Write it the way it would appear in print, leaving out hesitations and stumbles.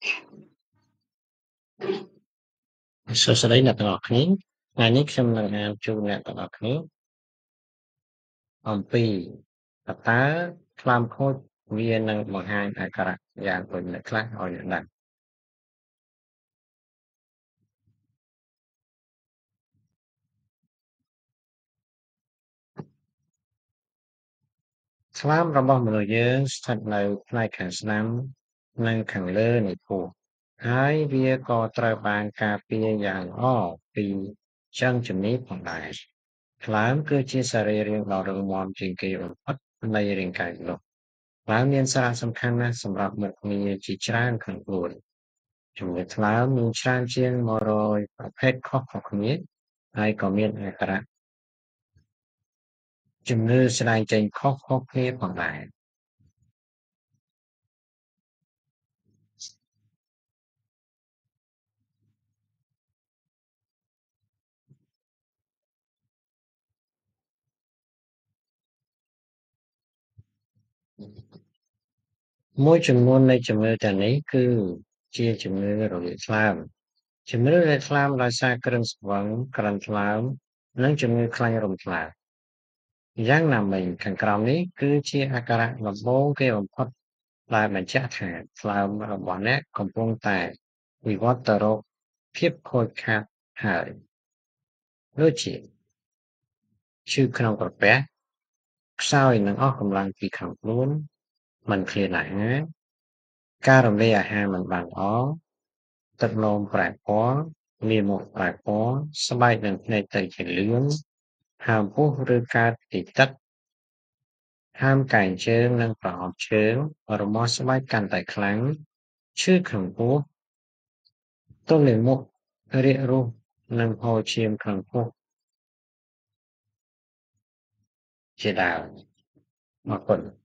សួស្តីអ្នកទាំងអស់គ្នាថ្ងៃនេះខ្ញុំនឹងអានជូនអ្នកទាំងអស់គ្នាអំពីតើថ្លើមខូចវានឹងបង្ហាញអាការៈយ៉ាងដូចម្តេចខ្លះឲ្យអ្នកដឹងថ្លើមរបស់មនុស្សយើងស្ថិតនៅផ្នែកខាងស្ដាំនិងខាងលើនៃពោះហើយវាក៏ត្រូវបានការពារយ៉ាងល្អពីចង្កជំនីផងដែរថ្លើមគឺជាសរីរាង្គដ៏រឹងមាំជាងគេបំផុតនៃរាងកាយមនុស្សថ្លើមមានសារៈសំខាន់ណាស់សម្រាប់មុខងារជាច្រើនក្នុងខ្លួនជំងឺថ្លើមមានច្រើនជាង100ប្រភេទខុសៗគ្នាហើយក៏មានអាការៈជំងឺស្តែងចេញខុសៗគ្នាផងដែរមួយចំនួននៃជំងឺទាំងនេះគឺជាជំងឺរលាកថ្លើមជំងឺរលាកថ្លើមដោយសារគ្រឿងស្វឹងក្រិនថ្លើមនិងជំងឺខ្លាញ់រោមថ្លើមយ៉ាងណាមិញខាងក្រោមនេះគឺជាអាការៈដំបូងគេបំផុតដែលបញ្ជាក់ថាថ្លើមរបស់អ្នកកំពុងតែវិវត្តទៅរកភាពខូចខាតហើយដូចជាឈឺក្នុងក្រពះខ្សោយនិងអស់កម្លាំងពីខាងខ្លួនមិនឃ្លានអាហារការរំលាយអាហារមិនបានល្អទឹកនោមប្រែពណ៌លាមកប្រែពណ៌ស្បែកនិងភ្នែកទៅជាលឿងហើមពោះឬកើតពីទឹកហើមកែងជើងនិងប្រអប់ជើងរមាស់ស្បែកកាន់តែខ្លាំងឈឺក្នុងពោះទល់លាមករាគរូសនិងហូរឈាមក្នុងពោះជាដើមអរគុណ